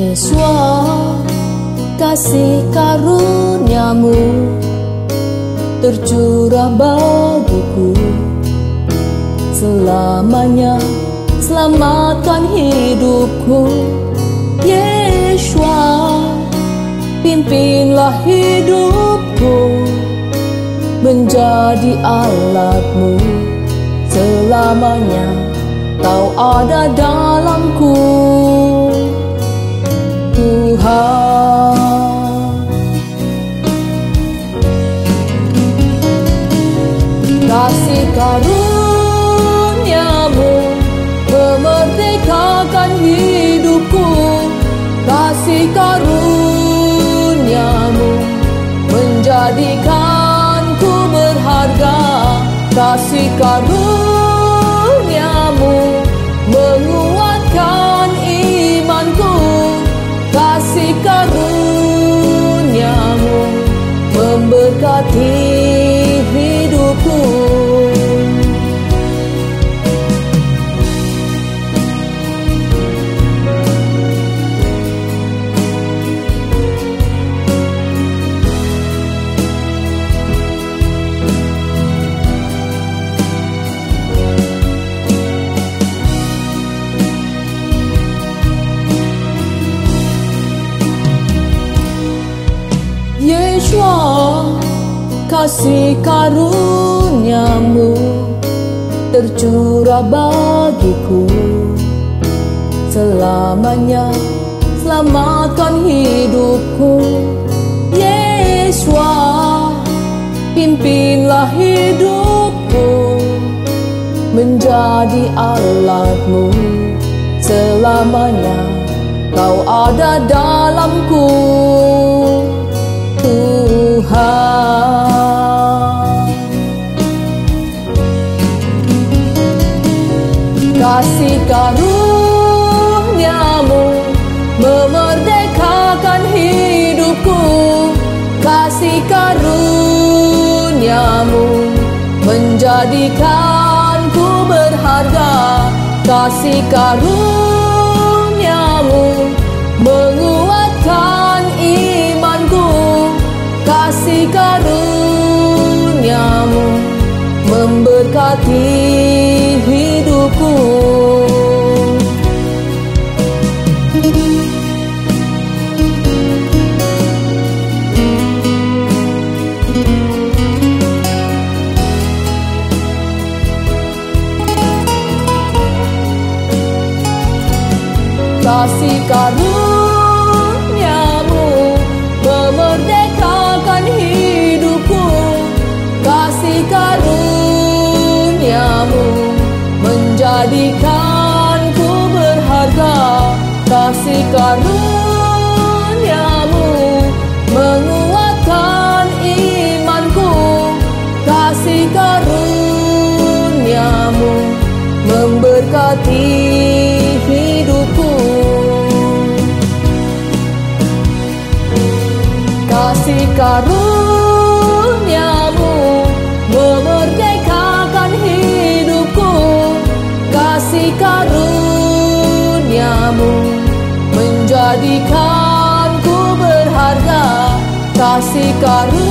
Yesus, kasih karuniamu tercurah bagiku selamanya, selamatkan hidupku. Yesus, pimpinlah hidupku menjadi alatmu selamanya, Kau ada dalamku, Tuhan. Kasih karuniamu memerdekakan hidupku. Kasih karuniamu menjadikanku berharga. Kasih karuniamu menguatkan imanku. Kasih karuniamu memberkati hidupku. Yesus, kasih karuniamu tercurah bagiku selamanya, selamatkan hidupku. Yesus, pimpinlah hidupku menjadi alatmu selamanya, Kau ada dalamku, Tuhan. Kasih karuniamu memerdekakan hidupku. Kasih karuniamu menjadikanku berharga. Kasih karuniamu menguatkan imanku. Kasih karuniamu memberkati hidupku. Kasih karuniamu memerdekakan hidupku. Kasih karuniamu menjadikanku berharga. Kasih karuniamu menguatkan imanku. Kasih karuniamu memberkati hidupku. Kasih karuniamu memerdekakan hidupku. Kasih karuniamu menjadikanku berharga. Kasih karuniamu